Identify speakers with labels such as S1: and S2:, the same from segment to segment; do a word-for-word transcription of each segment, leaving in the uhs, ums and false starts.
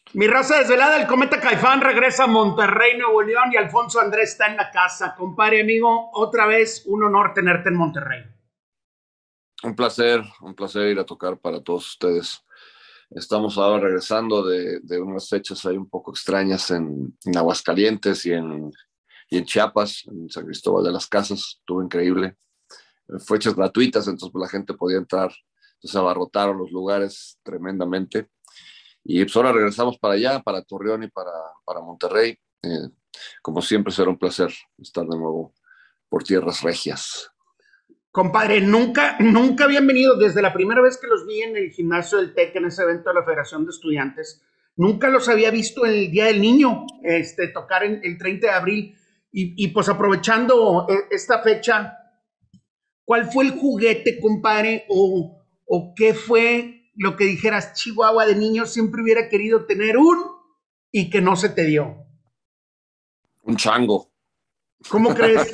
S1: Mi raza desvelada, el Cometa Caifán regresa a Monterrey, Nuevo León, y Alfonso Andrés está en la casa. Compadre, amigo, otra vez un honor tenerte en Monterrey.
S2: Un placer, un placer ir a tocar para todos ustedes. Estamos ahora regresando de, de unas fechas ahí un poco extrañas en, en Aguascalientes y en, y en Chiapas, en San Cristóbal de las Casas. Estuvo increíble. Fechas gratuitas, entonces pues, la gente podía entrar. Entonces abarrotaron los lugares tremendamente. Y pues ahora regresamos para allá, para Torreón y para, para Monterrey. Eh, como siempre será un placer estar de nuevo por tierras regias.
S1: Compadre, nunca, nunca habían venido desde la primera vez que los vi en el gimnasio del TEC, en ese evento de la Federación de Estudiantes. Nunca los había visto en el Día del Niño, este, tocar en el treinta de abril. Y, y pues aprovechando esta fecha, ¿cuál fue el juguete, compadre? O, o qué fue lo que dijeras, Chihuahua de niño siempre hubiera querido tener un y que no se te dio?
S2: Un chango.
S1: ¿Cómo crees?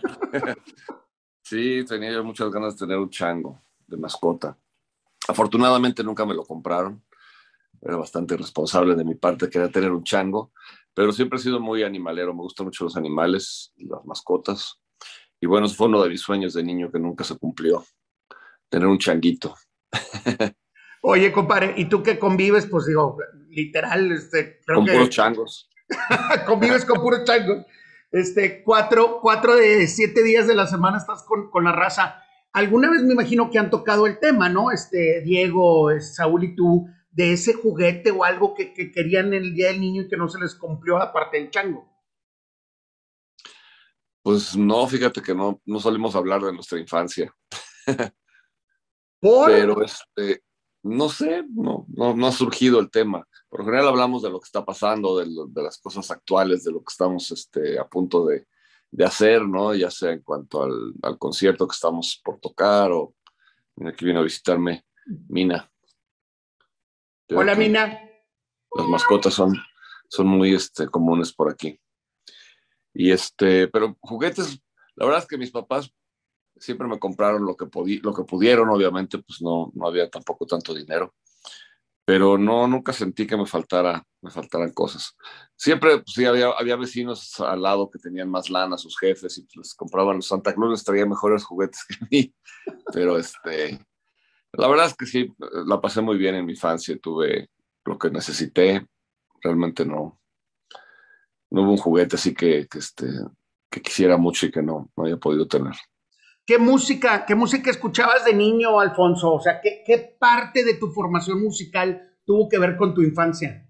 S2: Sí, tenía yo muchas ganas de tener un chango de mascota. Afortunadamente nunca me lo compraron. Era bastante irresponsable de mi parte querer tener un chango, pero siempre he sido muy animalero. Me gustan mucho los animales y las mascotas. Y bueno, eso fue uno de mis sueños de niño que nunca se cumplió, tener un changuito.
S1: Oye, compadre, ¿y tú que convives? Pues digo, literal, este, creo
S2: Con puros
S1: que
S2: changos.
S1: convives con puros changos. Este, cuatro, cuatro de siete días de la semana estás con, con la raza. Alguna vez me imagino que han tocado el tema, ¿no? Este, Diego, Saúl y tú, de ese juguete o algo que, que querían en el Día del Niño y que no se les cumplió aparte del chango.
S2: Pues no, fíjate que no, no solemos hablar de nuestra infancia.
S1: ¿Por?
S2: Pero este, no sé, no, no, no ha surgido el tema. Por lo general hablamos de lo que está pasando, de, lo, de las cosas actuales, de lo que estamos este, a punto de, de hacer, ¿no? Ya sea en cuanto al, al concierto que estamos por tocar o mira, aquí viene a visitarme Mina. Creo
S1: Hola,
S2: que
S1: Mina.
S2: las mascotas son, son muy este, comunes por aquí. Y este, pero juguetes, la verdad es que mis papás siempre me compraron lo que, podí, lo que pudieron, obviamente, pues no, no había tampoco tanto dinero, pero no, nunca sentí que me faltara, me faltaran cosas. Siempre, pues, sí, había, había vecinos al lado que tenían más lana, sus jefes, y pues, les compraban, los Santa Claus les traía mejores juguetes que a mí, pero este, la verdad es que sí, la pasé muy bien en mi infancia, tuve lo que necesité, realmente no, no hubo un juguete así que, que, este, que quisiera mucho y que no, no haya podido tener.
S1: ¿Qué música, qué música escuchabas de niño, Alfonso? O sea, ¿qué, qué parte de tu formación musical tuvo que ver con tu infancia?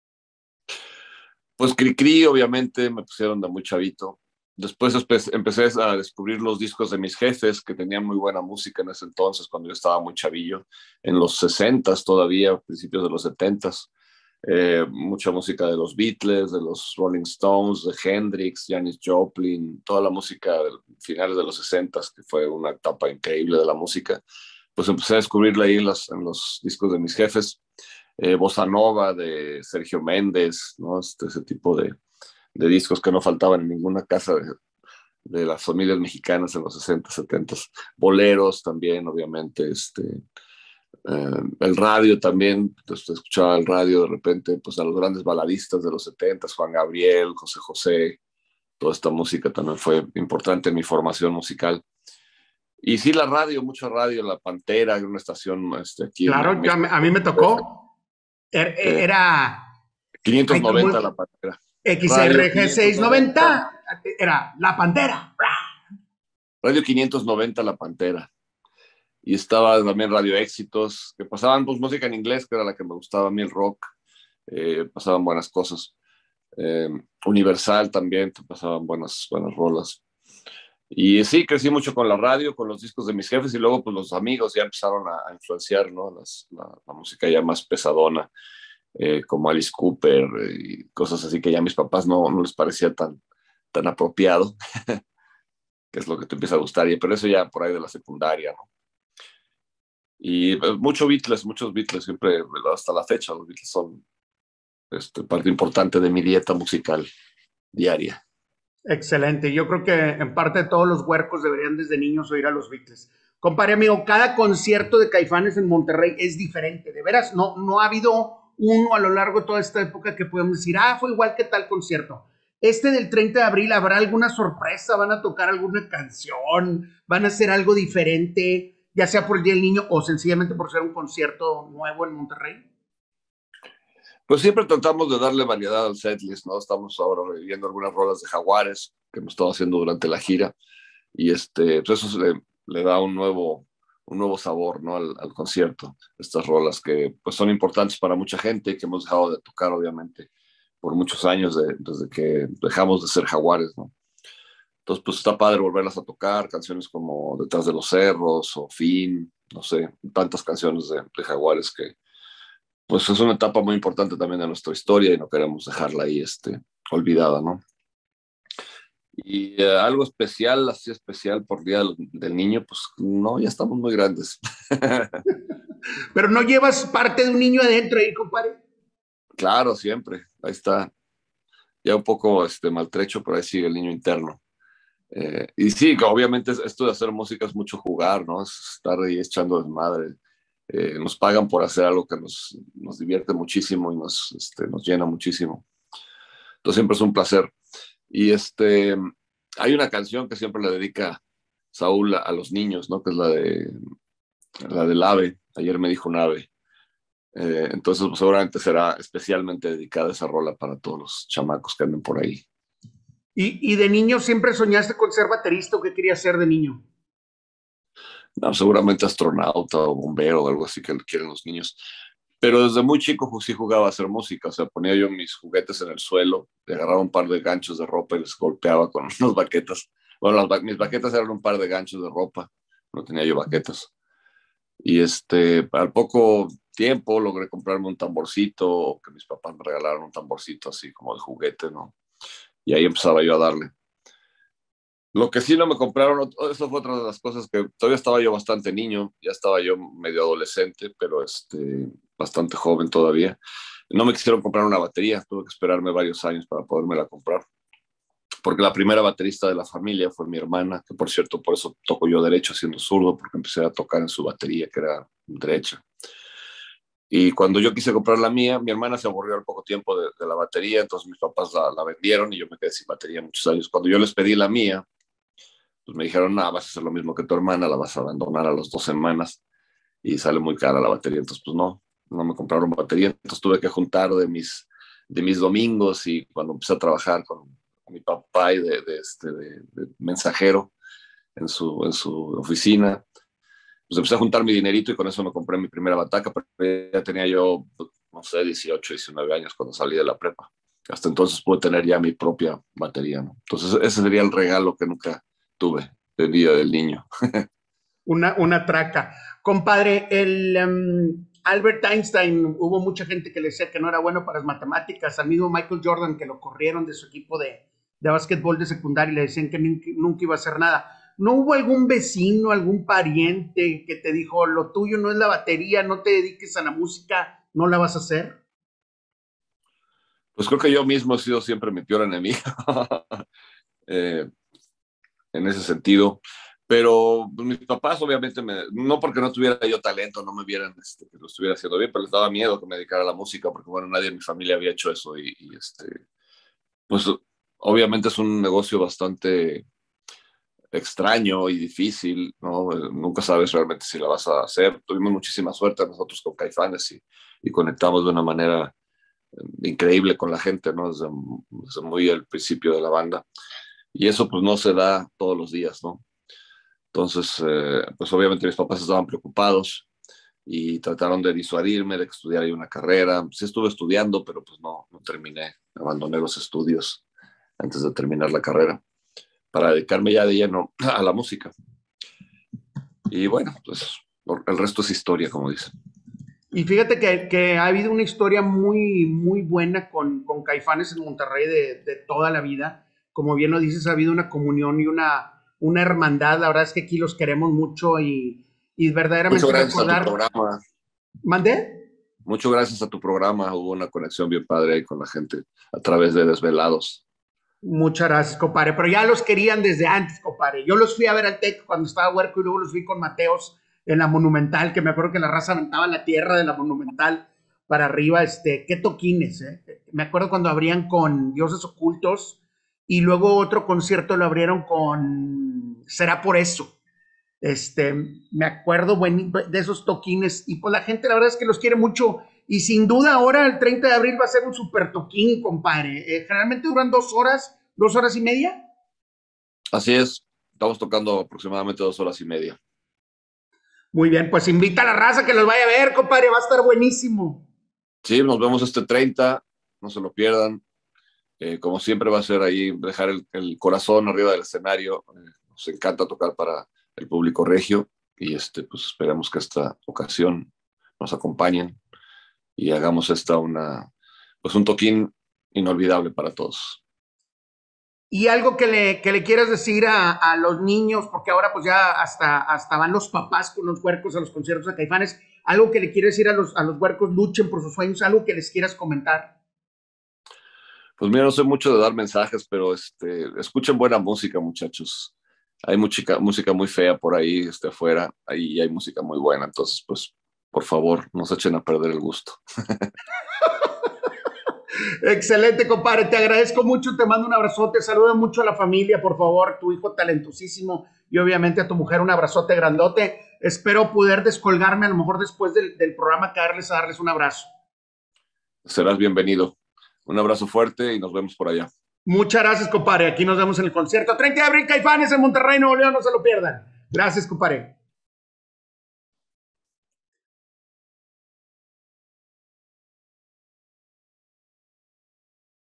S2: Pues Cricri, obviamente, me pusieron de muy chavito. Después empecé a descubrir los discos de mis jefes, que tenían muy buena música en ese entonces, cuando yo estaba muy chavillo, en los sesentas todavía, principios de los setentas. Eh, mucha música de los Beatles, de los Rolling Stones, de Hendrix, Janis Joplin, toda la música de finales de los sesentas, que fue una etapa increíble de la música. Pues empecé a descubrirla ahí en, las, en los discos de mis jefes. Eh, Bossa Nova de Sergio Méndez, ¿no? Este, ese tipo de, de discos que no faltaban en ninguna casa de, de las familias mexicanas en los sesenta, setenta. Boleros también, obviamente. Este, eh, el radio también, pues, escuchaba el radio de repente, pues a los grandes baladistas de los setenta, Juan Gabriel, José José, toda esta música también fue importante en mi formación musical. Y sí, la radio, mucho radio, La Pantera, una estación este, aquí en, en
S1: Claro, yo, a, mí, a
S2: México.
S1: mí me tocó. Er,
S2: Eh,
S1: Era,
S2: quinientos
S1: hay como
S2: noventa La Pantera. Radio
S1: X R G
S2: quinientos noventa,
S1: seiscientos noventa, era La Pantera.
S2: Radio quinientos noventa La Pantera. Y estaba también Radio Éxitos, que pasaban pues, música en inglés, que era la que me gustaba a mí, el rock. Eh, pasaban buenas cosas. Eh, Universal también, te pasaban buenas, buenas rolas. Y sí, crecí mucho con la radio, con los discos de mis jefes, y luego pues los amigos ya empezaron a, a influenciar, ¿no? Las, la, la, música ya más pesadona, eh, como Alice Cooper eh, y cosas así que ya a mis papás no, no les parecía tan, tan apropiado, que es lo que te empieza a gustar, y, pero eso ya por ahí de la secundaria, ¿no? Y pues, mucho Beatles, muchos Beatles, siempre, hasta la fecha, los Beatles son este, parte importante de mi dieta musical diaria.
S1: Excelente. Yo creo que en parte todos los huercos deberían desde niños oír a los Beatles. Compadre amigo, cada concierto de Caifanes en Monterrey es diferente. De veras, no, no ha habido uno a lo largo de toda esta época que podemos decir, ah, fue igual que tal concierto? Este del treinta de abril, ¿habrá alguna sorpresa? ¿Van a tocar alguna canción? ¿Van a hacer algo diferente? Ya sea por el Día del Niño o sencillamente por ser un concierto nuevo en Monterrey.
S2: Pues siempre tratamos de darle variedad al setlist, ¿no? Estamos ahora reviviendo algunas rolas de Jaguares que hemos estado haciendo durante la gira y este, pues eso le, le da un nuevo, un nuevo sabor, ¿no? al, al concierto. Estas rolas que pues son importantes para mucha gente y que hemos dejado de tocar, obviamente, por muchos años de, desde que dejamos de ser Jaguares, ¿no? Entonces, pues está padre volverlas a tocar, canciones como Detrás de los Cerros o Fin, no sé, tantas canciones de, de Jaguares que pues es una etapa muy importante también de nuestra historia y no queremos dejarla ahí este, olvidada, ¿no? Y eh, algo especial, así especial por Día del, del Niño, pues no, ya estamos muy grandes.
S1: Pero no llevas parte de un niño adentro ahí, compadre.
S2: Claro, siempre, ahí está, ya un poco este, maltrecho, pero ahí sigue el niño interno. Eh, y sí, que obviamente esto de hacer música es mucho jugar, ¿no? Es estar ahí echando desmadre. Eh, nos pagan por hacer algo que nos, nos divierte muchísimo y nos, este, nos llena muchísimo. Entonces siempre es un placer. Y este, hay una canción que siempre le dedica Saúl a, a los niños, ¿no? Que es la de la del ave. Ayer me dijo un ave. Eh, entonces pues, seguramente será especialmente dedicada esa rola para todos los chamacos que anden por ahí.
S1: ¿Y, y de niño siempre soñaste con ser baterista o qué querías ser de niño?
S2: No, seguramente astronauta o bombero o algo así que quieren los niños. Pero desde muy chico pues, sí jugaba a hacer música, o sea, ponía yo mis juguetes en el suelo, le agarraba un par de ganchos de ropa y les golpeaba con unas baquetas. Bueno, las, mis baquetas eran un par de ganchos de ropa, no tenía yo baquetas. Y este, al poco tiempo logré comprarme un tamborcito, que mis papás me regalaron un tamborcito así como de juguete, ¿no? Y ahí empezaba yo a darle. Lo que sí no me compraron, eso fue otra de las cosas que todavía estaba yo bastante niño, ya estaba yo medio adolescente, pero este, bastante joven todavía. No me quisieron comprar una batería, tuve que esperarme varios años para podérmela comprar, porque la primera baterista de la familia fue mi hermana, que por cierto, por eso toco yo derecho siendo zurdo, porque empecé a tocar en su batería, que era derecha. Y cuando yo quise comprar la mía, mi hermana se aburrió al poco tiempo de, de la batería, entonces mis papás la, la vendieron y yo me quedé sin batería muchos años. Cuando yo les pedí la mía, pues me dijeron, no, vas a hacer lo mismo que tu hermana, la vas a abandonar a las dos semanas y sale muy cara la batería. Entonces, pues no, no me compraron batería. Entonces tuve que juntar de mis, de mis domingos y cuando empecé a trabajar con mi papá y de, de, este, de, de mensajero en su, en su oficina, pues empecé a juntar mi dinerito y con eso me compré mi primera bataca, pero ya tenía yo, no sé, dieciocho, diecinueve años cuando salí de la prepa. Hasta entonces pude tener ya mi propia batería, ¿no? Entonces ese sería el regalo que nunca tuve el día del niño.
S1: Una, una traca. Compadre, el um, Albert Einstein, hubo mucha gente que le decía que no era bueno para las matemáticas, al mismo Michael Jordan que lo corrieron de su equipo de, de básquetbol de secundaria y le decían que nunca, nunca iba a hacer nada. ¿No hubo algún vecino, algún pariente que te dijo, lo tuyo no es la batería, no te dediques a la música, no la vas a hacer?
S2: Pues creo que yo mismo he sido siempre mi peor enemigo eh, en ese sentido. Pero pues, mis papás obviamente, me, no porque no tuviera yo talento, no me vieran este, que lo estuviera haciendo bien, pero les daba miedo que me dedicara a la música, porque bueno, nadie en mi familia había hecho eso y, y este, pues obviamente es un negocio bastante extraño y difícil, ¿no? Nunca sabes realmente si la vas a hacer. Tuvimos muchísima suerte nosotros con Caifanes y, y conectamos de una manera increíble con la gente, ¿no? Desde, desde muy el principio de la banda. Y eso pues no se da todos los días, ¿no? Entonces, eh, pues obviamente mis papás estaban preocupados y trataron de disuadirme de que estudiara yo una carrera. Sí estuve estudiando, pero pues no, no terminé. Abandoné los estudios antes de terminar la carrera para dedicarme ya de lleno a la música. Y bueno, pues el resto es historia, como dicen.
S1: Y fíjate que, que ha habido una historia muy, muy buena con, con Caifanes en Monterrey de, de toda la vida. Como bien lo dices, ha habido una comunión y una, una hermandad. La verdad es que aquí los queremos mucho y, y
S2: Muchas
S1: verdaderamente
S2: gracias a tu
S1: recordar.
S2: programa.
S1: ¿Mandé?
S2: Muchas gracias a tu programa. Hubo una conexión bien padre ahí con la gente a través de Desvelados.
S1: Muchas gracias, compadre. Pero ya los querían desde antes, compadre. Yo los fui a ver al Tec cuando estaba huerco y luego los vi con Mateos en la Monumental, que me acuerdo que la raza aventaba la tierra de la Monumental para arriba, este, qué toquines, ¿eh? Me acuerdo cuando abrían con Dioses Ocultos y luego otro concierto lo abrieron con Será por eso. Este, me acuerdo buen, de esos toquines y pues la gente la verdad es que los quiere mucho y sin duda ahora el treinta de abril va a ser un super toquín, compadre. Eh, generalmente duran dos horas, dos horas y media.
S2: Así es, estamos tocando aproximadamente dos horas y media.
S1: Muy bien, pues invita a la raza que los vaya a ver, compadre, va a estar buenísimo.
S2: Sí, nos vemos este treinta, no se lo pierdan. Eh, como siempre va a ser ahí dejar el, el corazón arriba del escenario. Eh, nos encanta tocar para el público regio y este, pues esperamos que esta ocasión nos acompañen y hagamos esta una, pues un toquín inolvidable para todos.
S1: Y algo que le, que le quieras decir a, a, los niños, porque ahora pues ya hasta, hasta van los papás con los huercos a los conciertos de Caifanes, algo que le quieres decir a los, a los huercos, luchen por sus sueños, algo que les quieras comentar.
S2: Pues mira, no sé mucho de dar mensajes, pero este, escuchen buena música, muchachos. Hay música, música muy fea por ahí, este, afuera, ahí hay música muy buena, entonces, pues, por favor, no se echen a perder el gusto.
S1: Excelente, compadre, te agradezco mucho, te mando un abrazote, saluda mucho a la familia, por favor, tu hijo talentosísimo y obviamente a tu mujer un abrazote grandote. Espero poder descolgarme a lo mejor después del, del programa, caerles a darles un abrazo.
S2: Serás bienvenido. Un abrazo fuerte y nos vemos por allá.
S1: Muchas gracias, compadre. Aquí nos vemos en el concierto treinta de abril, Caifanes en Monterrey, Nuevo León, no se lo pierdan. Gracias, compadre.